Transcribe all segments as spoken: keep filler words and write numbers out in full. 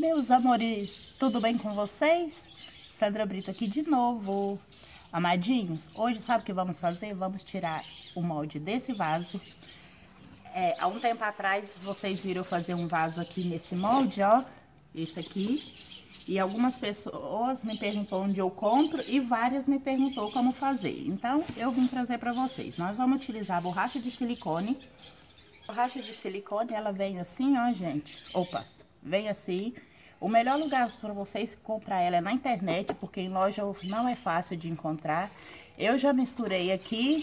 Meus amores, tudo bem com vocês? Sandra Brito aqui de novo. Amadinhos, hoje sabe o que vamos fazer? Vamos tirar o molde desse vaso. É, há um tempo atrás, vocês viram eu fazer um vaso aqui nesse molde, ó. Esse aqui. E algumas pessoas me perguntou onde eu compro e várias me perguntou como fazer. Então, eu vim trazer para vocês. Nós vamos utilizar a borracha de silicone. A borracha de silicone, ela vem assim, ó, gente. Opa, vem assim. O melhor lugar para vocês comprar ela é na internet, porque em loja não é fácil de encontrar. Eu já misturei aqui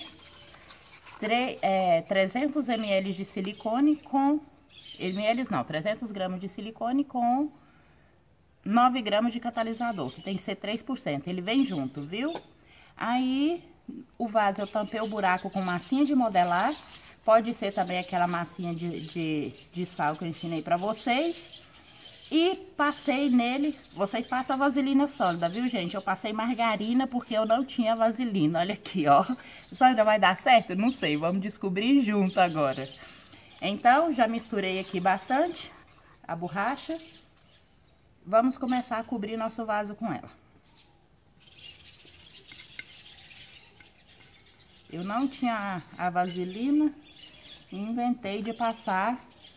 é, trezentos mililitros de silicone com... ml não, trezentos gramas de silicone com nove gramas de catalisador, que tem que ser três por cento. Ele vem junto, viu? Aí, o vaso eu tampei o buraco com massinha de modelar. Pode ser também aquela massinha de, de, de sal que eu ensinei pra vocês. E passei nele, vocês passam a vaselina sólida, viu, gente? Eu passei margarina porque eu não tinha vaselina. Olha aqui, ó. Sandra, vai dar certo? Não sei, vamos descobrir junto agora. Então, já misturei aqui bastante a borracha. Vamos começar a cobrir nosso vaso com ela. Eu não tinha a vaselina e inventei de passar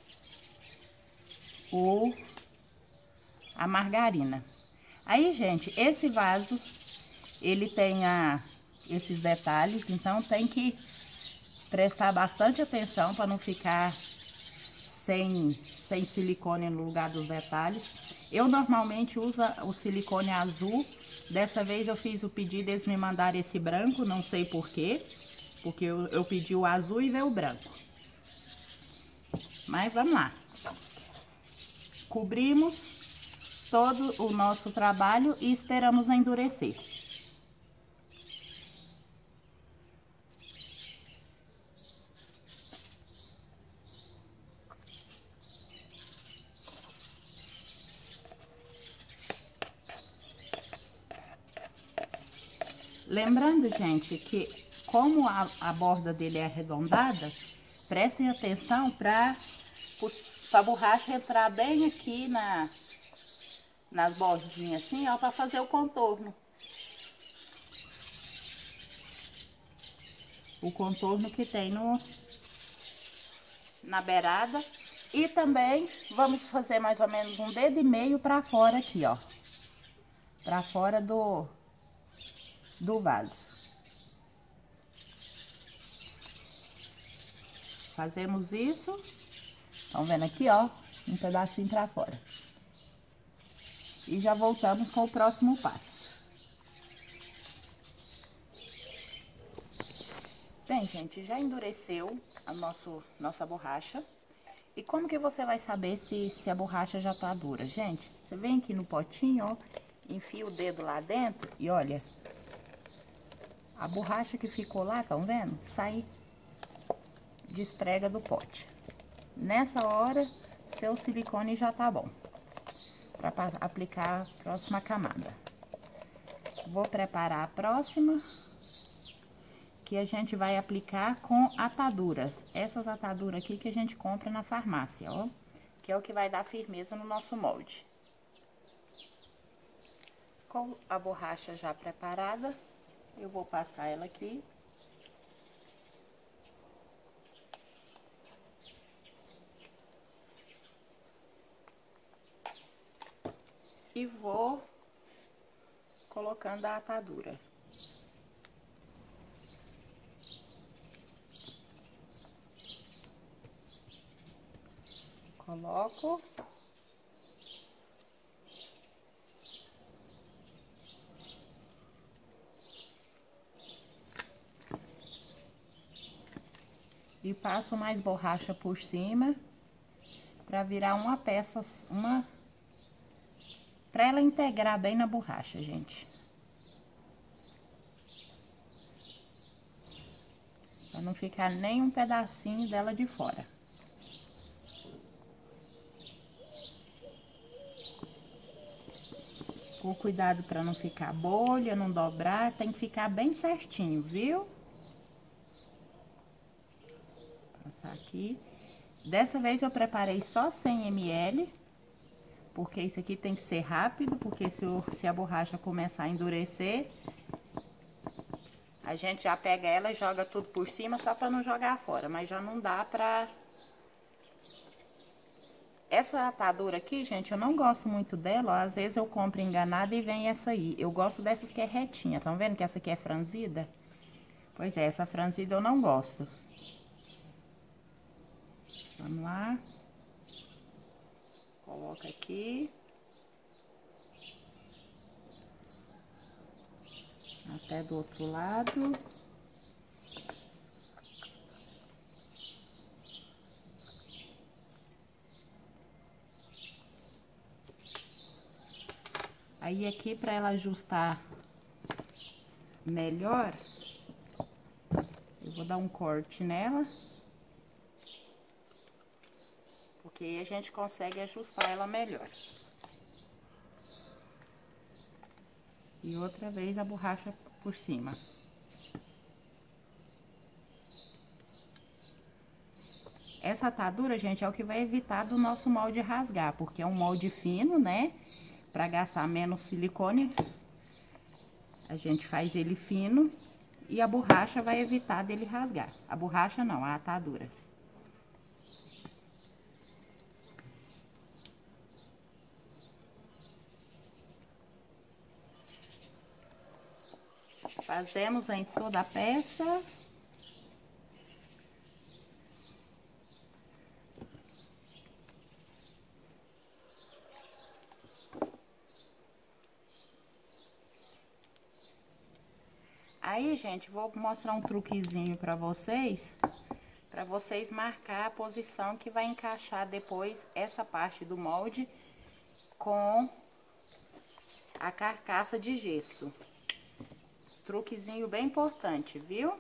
o... a margarina. Aí, gente, esse vaso, ele tem a, esses detalhes, então tem que prestar bastante atenção para não ficar sem, sem silicone no lugar dos detalhes. Eu normalmente uso o silicone azul, dessa vez eu fiz o pedido, eles me mandaram esse branco, não sei porquê, porque eu, eu pedi o azul e veio o branco. Mas vamos lá. Cobrimos todo o nosso trabalho e esperamos endurecer. Lembrando, gente, que como a, a borda dele é arredondada, prestem atenção para a borracha entrar bem aqui na... nas bordinhas assim, ó, para fazer o contorno. O contorno que tem no na beirada. E também vamos fazer mais ou menos um dedo e meio para fora aqui, ó. Para fora do do vaso. Fazemos isso. Estão vendo aqui, ó, um pedacinho para fora. E já voltamos com o próximo passo. Bem, gente, já endureceu a nosso, nossa borracha. E como que você vai saber se, se a borracha já tá dura? Gente, você vem aqui no potinho, ó, enfia o dedo lá dentro e olha. A borracha que ficou lá, estão vendo? Sai, desprega do pote. Nessa hora, seu silicone já tá bom para aplicar a próxima camada. Vou preparar a próxima, que a gente vai aplicar com ataduras. Essas ataduras aqui que a gente compra na farmácia, ó, que é o que vai dar firmeza no nosso molde. Com a borracha já preparada, eu vou passar ela aqui. E vou colocando a atadura. Coloco. E passo mais borracha por cima para virar uma peça, uma... para ela integrar bem na borracha, gente. Para não ficar nem um pedacinho dela de fora. Com cuidado para não ficar bolha, não dobrar, tem que ficar bem certinho, viu? Passar aqui. Dessa vez eu preparei só cem mililitros. porque isso aqui tem que ser rápido, porque se, o, se a borracha começar a endurecer, a gente já pega ela e joga tudo por cima só pra não jogar fora, mas já não dá pra... Essa atadura aqui, gente, eu não gosto muito dela, ó, às vezes eu compro enganada e vem essa aí. Eu gosto dessas que é retinha, estão vendo que essa aqui é franzida? Pois é, essa franzida eu não gosto. Vamos lá. Coloca aqui. Até do outro lado. Aí aqui, para ela ajustar melhor, eu vou dar um corte nela. Porque aí a gente consegue ajustar ela melhor. E outra vez a borracha por cima. Essa atadura, gente, é o que vai evitar do nosso molde rasgar, porque é um molde fino, né? Para gastar menos silicone, a gente faz ele fino e a borracha vai evitar dele rasgar. A borracha não, a atadura. Fazemos em toda a peça. Aí, gente, vou mostrar um truquezinho pra vocês, pra vocês marcar a posição que vai encaixar depois essa parte do molde com a carcaça de gesso. Truquezinho bem importante, viu?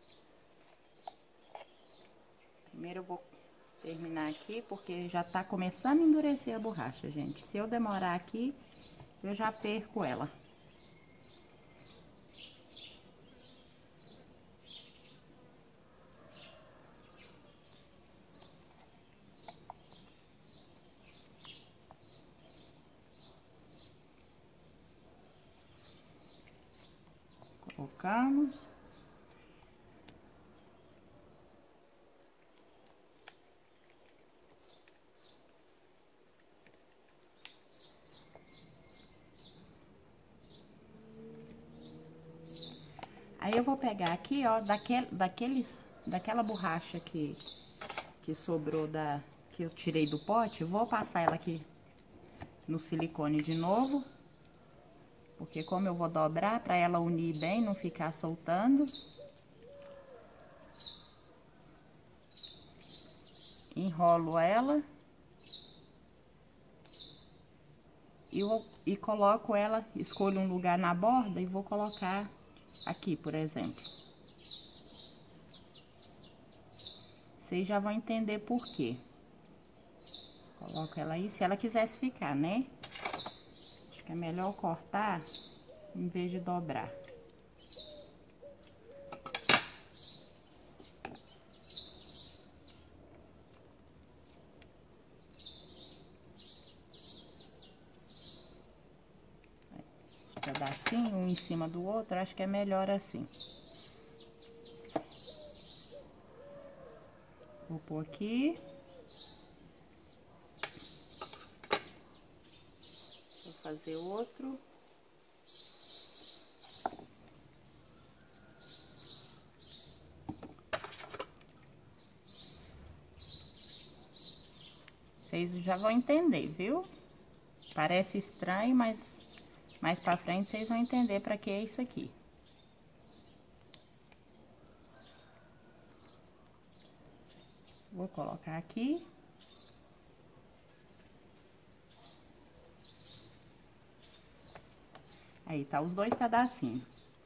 Primeiro eu vou terminar aqui, porque já tá começando a endurecer a borracha, gente. Se eu demorar aqui, eu já perco ela. Colocamos. Aí eu vou pegar aqui, ó, daquele, daqueles, daquela borracha que, que sobrou da, que eu tirei do pote, vou passar ela aqui no silicone de novo. Porque como eu vou dobrar, para ela unir bem, não ficar soltando. Enrolo ela. E, eu, e coloco ela, escolho um lugar na borda e vou colocar aqui, por exemplo. Vocês já vão entender por quê. Coloco ela aí, se ela quisesse ficar, né? Acho que é melhor cortar em vez de dobrar. Pedacinho, um em cima do outro, acho que é melhor assim. Vou pôr aqui. Vou fazer outro. Vocês já vão entender, viu? Parece estranho, mas mais pra frente vocês vão entender pra que é isso aqui. Vou colocar aqui. Aí tá os dois pedacinhos.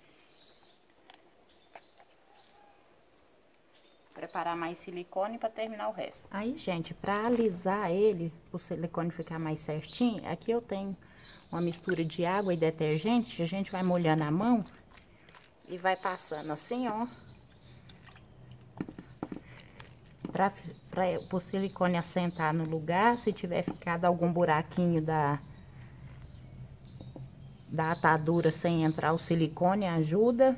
Preparar mais silicone pra terminar o resto. Aí, gente, pra alisar ele, o silicone ficar mais certinho, aqui eu tenho uma mistura de água e detergente. A gente vai molhando a mão e vai passando assim, ó. Pra para o silicone assentar no lugar. Se tiver ficado algum buraquinho da, da atadura sem entrar o silicone, ajuda.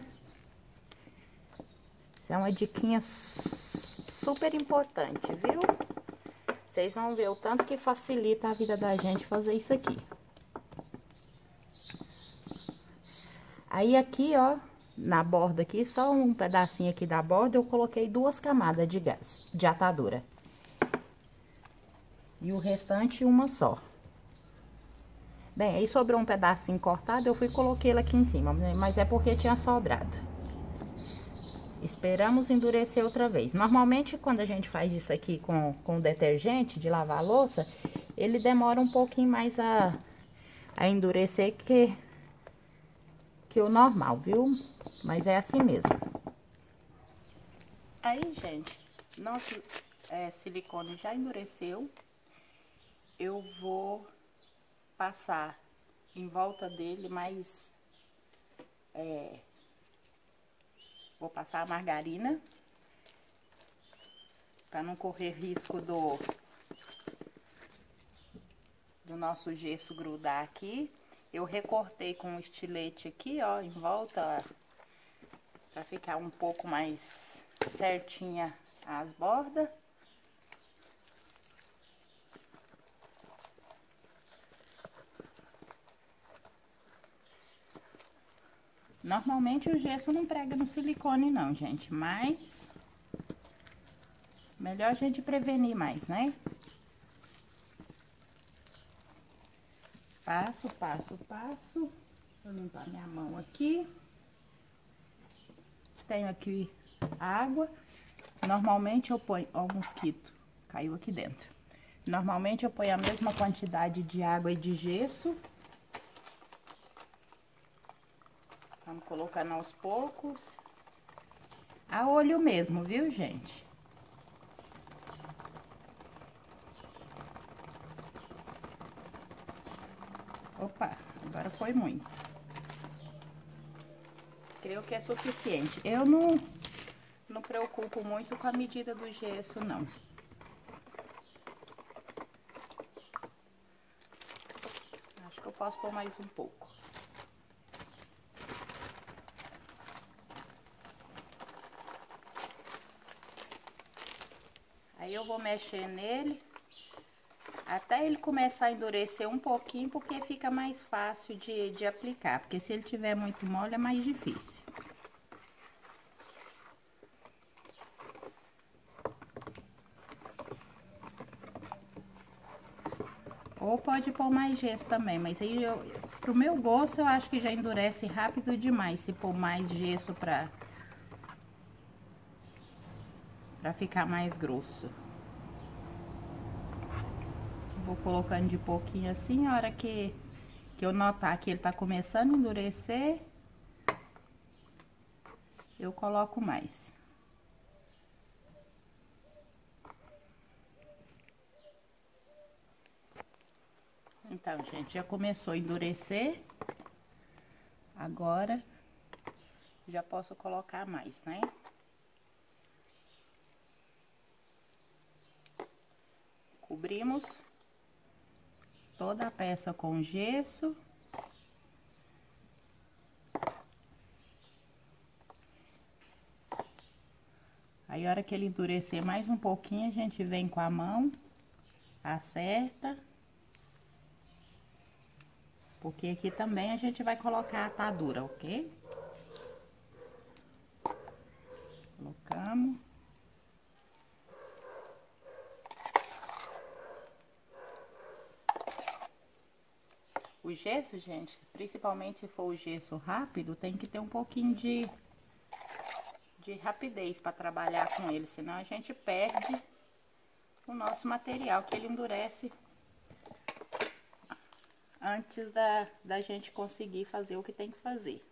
Isso é uma diquinha super importante, viu? Vocês vão ver o tanto que facilita a vida da gente fazer isso aqui. Aí aqui, ó, na borda aqui, só um pedacinho aqui da borda, eu coloquei duas camadas de gás, de atadura. E o restante, uma só. Bem, aí sobrou um pedacinho cortado, eu fui e coloquei ele aqui em cima, mas é porque tinha sobrado. Esperamos endurecer outra vez. Normalmente, quando a gente faz isso aqui com, com detergente de lavar a louça, ele demora um pouquinho mais a, a endurecer que... que o normal, viu? Mas é assim mesmo. Aí, gente, nosso é, silicone já endureceu. Eu vou passar em volta dele mais... É, vou passar a margarina, para não correr risco do, do nosso gesso grudar aqui. Eu recortei com um estilete aqui, ó, em volta, para ficar um pouco mais certinha as bordas. Normalmente o gesso não prega no silicone não, gente, mas melhor a gente prevenir mais, né? Passo, passo, passo. Vou limpar minha mão aqui. Tenho aqui água. Normalmente eu ponho... Ó, o mosquito caiu aqui dentro. Normalmente eu ponho a mesma quantidade de água e de gesso. Vamos colocando aos poucos. A olho mesmo, viu, gente? Opa, agora foi muito. Creio que é suficiente. Eu não, não preocupo muito com a medida do gesso, não. Acho que eu posso pôr mais um pouco. Aí eu vou mexer nele até ele começar a endurecer um pouquinho, porque fica mais fácil de, de aplicar. Porque se ele tiver muito mole, é mais difícil. Ou pode pôr mais gesso também, mas aí, eu, pro meu gosto, eu acho que já endurece rápido demais se pôr mais gesso pra, pra ficar mais grosso. Vou colocando de pouquinho assim, a hora que, que eu notar que ele tá começando a endurecer, eu coloco mais. Então, gente, já começou a endurecer. Agora, já posso colocar mais, né? Cobrimos toda a peça com gesso. Aí, a hora que ele endurecer mais um pouquinho, a gente vem com a mão, acerta. Porque aqui também a gente vai colocar a atadura, ok? Colocamos. O gesso, gente, principalmente se for o gesso rápido, tem que ter um pouquinho de, de rapidez para trabalhar com ele, senão a gente perde o nosso material, que ele endurece antes da, da gente conseguir fazer o que tem que fazer.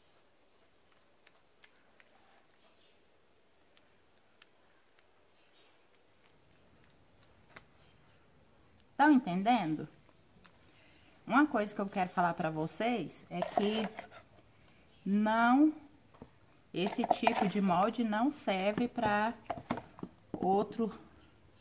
Estão entendendo? Uma coisa que eu quero falar pra vocês é que não, esse tipo de molde não serve pra outro,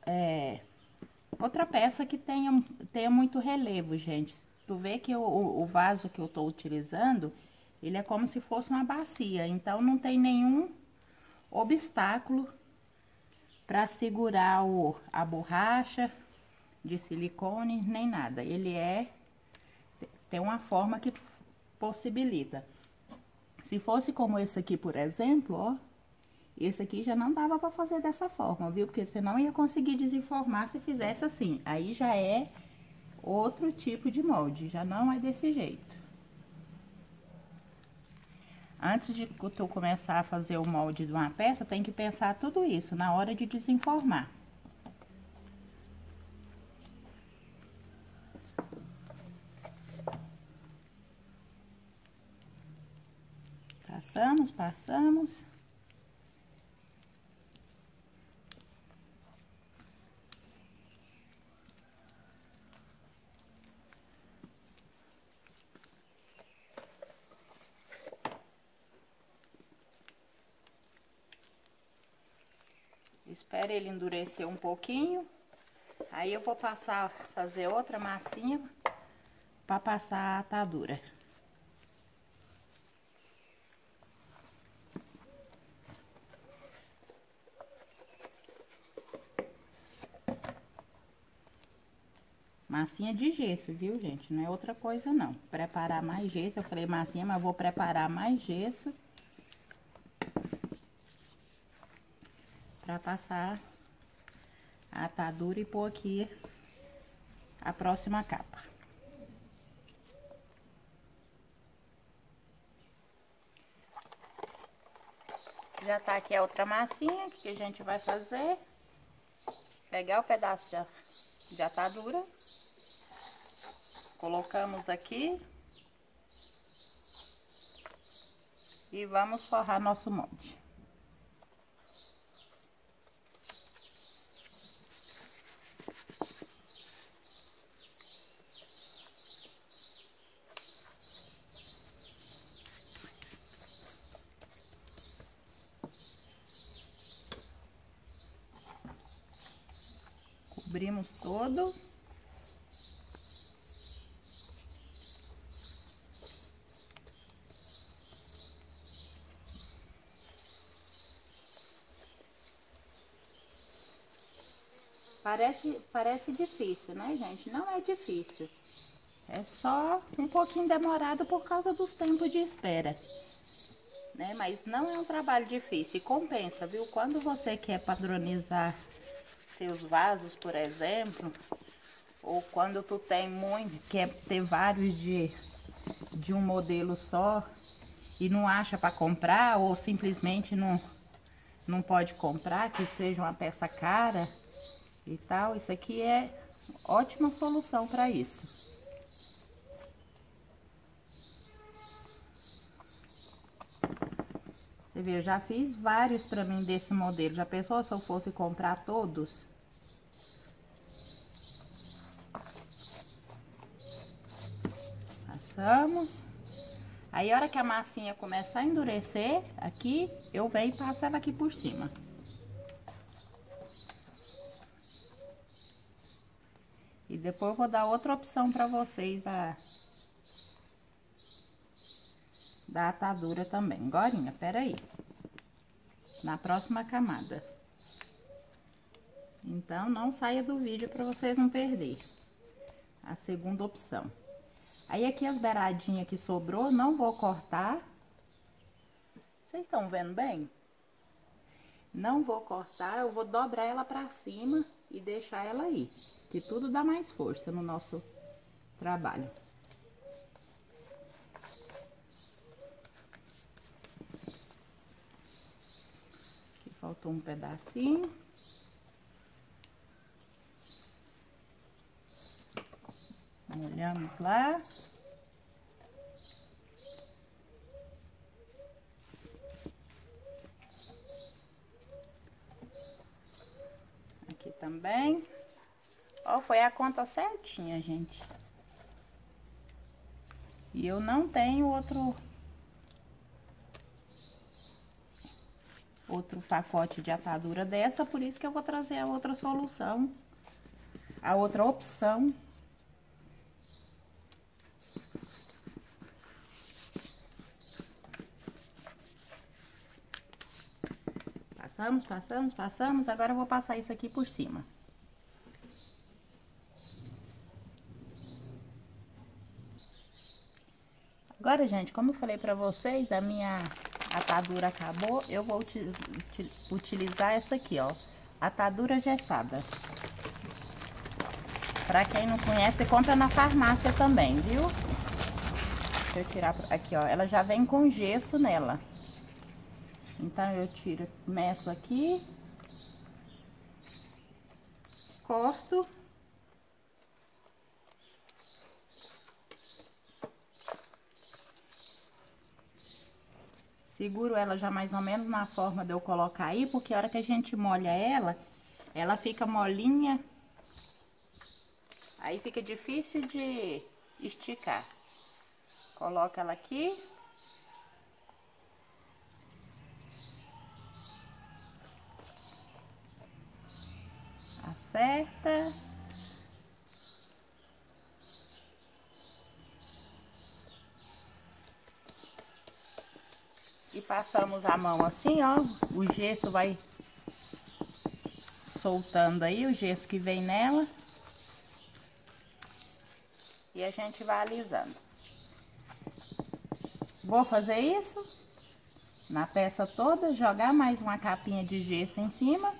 é, outra peça que tenha, tenha muito relevo, gente. Tu vê que o, o vaso que eu tô utilizando, ele é como se fosse uma bacia, então não tem nenhum obstáculo para segurar o, a borracha de silicone, nem nada. Ele é, tem uma forma que possibilita. Se fosse como esse aqui, por exemplo, ó, esse aqui já não dava para fazer dessa forma, viu? Porque você não ia conseguir desenformar se fizesse assim. Aí já é outro tipo de molde, já não é desse jeito. Antes de tu começar a fazer o molde de uma peça, tem que pensar tudo isso na hora de desenformar. Passamos, passamos. Espera ele endurecer um pouquinho. Aí eu vou passar, fazer outra massinha para passar a atadura. Massinha de gesso, viu, gente? Não é outra coisa, não. Preparar mais gesso. Eu falei massinha, mas vou preparar mais gesso para passar a atadura e pôr aqui a próxima capa. Já tá aqui a outra massinha que a gente vai fazer. Pegar o pedaço de, de atadura. Colocamos aqui. E vamos forrar nosso molde. Cobrimos todo. Parece, parece difícil, né, gente? Não é difícil. É só um pouquinho demorado por causa dos tempos de espera, né? Mas não é um trabalho difícil e compensa, viu? Quando você quer padronizar seus vasos, por exemplo, ou quando tu tem muito, quer ter vários de, de um modelo só e não acha para comprar, ou simplesmente não, não pode comprar, que seja uma peça cara e tal, isso aqui é ótima solução para isso. Você vê, eu já fiz vários para mim desse modelo. Já pensou se eu fosse comprar todos? Passamos. Aí, a hora que a massinha começar a endurecer, aqui, eu venho e passo ela aqui por cima. E depois eu vou dar outra opção para vocês da, da atadura também. Agorinha, peraí. Na próxima camada. Então, não saia do vídeo para vocês não perder a segunda opção. Aí, aqui as beiradinhas que sobrou, não vou cortar. Vocês estão vendo bem? Não vou cortar, eu vou dobrar ela pra cima e deixar ela aí. Que tudo dá mais força no nosso trabalho. Aqui faltou um pedacinho. Molhamos lá. Aqui também. Ó, foi a conta certinha, gente. E eu não tenho outro... outro pacote de atadura dessa, por isso que eu vou trazer a outra solução, a outra opção. Passamos, passamos, passamos, agora eu vou passar isso aqui por cima. Agora, gente, como eu falei pra vocês, a minha atadura acabou, eu vou uti utilizar essa aqui, ó, atadura gessada. Pra quem não conhece, compra na farmácia também, viu? Deixa eu tirar aqui, ó, ela já vem com gesso nela. Então, eu tiro, meço aqui, corto. Seguro ela já mais ou menos na forma de eu colocar aí, porque a hora que a gente molha ela, ela fica molinha. Aí fica difícil de esticar. Coloca ela aqui. Acerta. E passamos a mão assim, ó, o gesso vai soltando aí, o gesso que vem nela. E a gente vai alisando. Vou fazer isso na peça toda, jogar mais uma capinha de gesso em cima.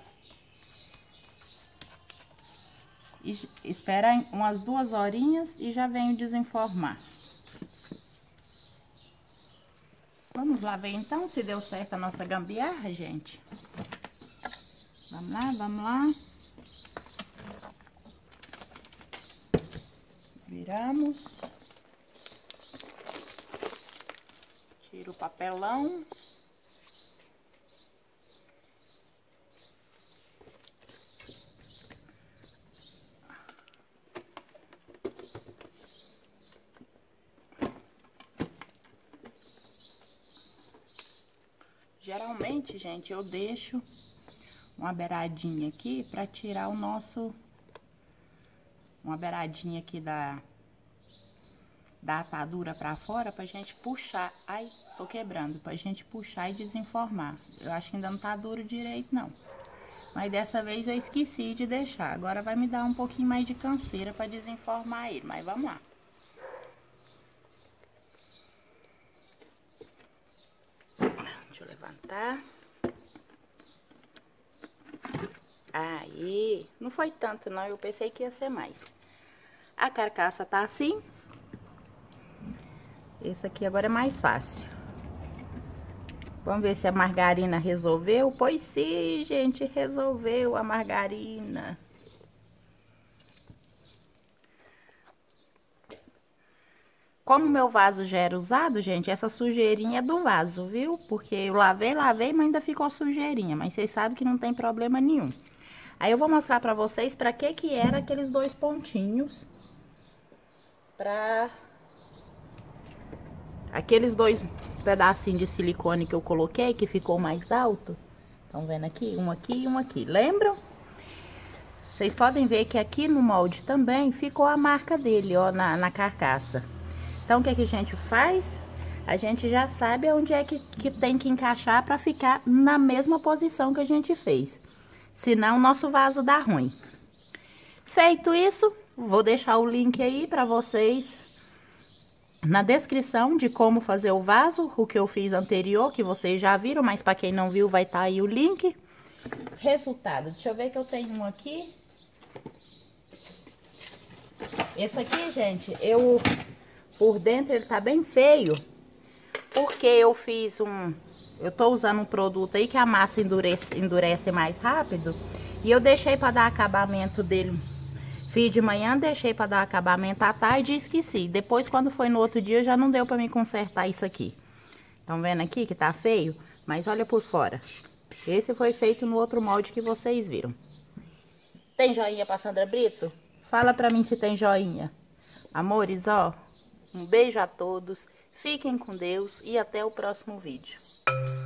E esperar umas duas horinhas e já venho desenformar. Vamos lá ver então se deu certo a nossa gambiarra, gente. Vamos lá, vamos lá. Viramos. Tira o papelão. Geralmente, gente, eu deixo uma beiradinha aqui pra tirar o nosso... Uma beiradinha aqui da... Da atadura pra fora, pra gente puxar... Ai, tô quebrando. Pra gente puxar e desenformar. Eu acho que ainda não tá duro direito, não. Mas dessa vez eu esqueci de deixar. Agora vai me dar um pouquinho mais de canseira pra desenformar ele. Mas vamos lá. Deixa eu levantar. Aí, não foi tanto não, eu pensei que ia ser mais. A carcaça tá assim. Esse aqui agora é mais fácil. Vamos ver se a margarina resolveu. Pois sim, gente, resolveu a margarina. Como meu vaso já era usado, gente, essa sujeirinha é do vaso, viu? Porque eu lavei, lavei, mas ainda ficou sujeirinha. Mas vocês sabem que não tem problema nenhum. Aí eu vou mostrar pra vocês pra que que era aqueles dois pontinhos. Pra... Aqueles dois pedacinhos de silicone que eu coloquei, que ficou mais alto. Estão vendo aqui? Um aqui e um aqui. Lembram? Vocês podem ver que aqui no molde também ficou a marca dele, ó, na, na carcaça. Então, o que, que a gente faz? A gente já sabe onde é que, que tem que encaixar para ficar na mesma posição que a gente fez. Senão, o nosso vaso dá ruim. Feito isso, vou deixar o link aí para vocês na descrição de como fazer o vaso, o que eu fiz anterior, que vocês já viram, mas para quem não viu, vai estar aí o link. Resultado, deixa eu ver que eu tenho um aqui. Esse aqui, gente, eu... Por dentro ele tá bem feio, porque eu fiz um... Eu tô usando um produto aí que a massa endurece, endurece mais rápido. E eu deixei para dar acabamento dele. Fiz de manhã, deixei para dar acabamento à tarde e esqueci. Depois, quando foi no outro dia, já não deu para me consertar isso aqui. Estão vendo aqui que tá feio? Mas olha por fora. Esse foi feito no outro molde que vocês viram. Tem joinha pra Sandra Brito? Fala pra mim se tem joinha. Amores, ó... Um beijo a todos, fiquem com Deus e até o próximo vídeo.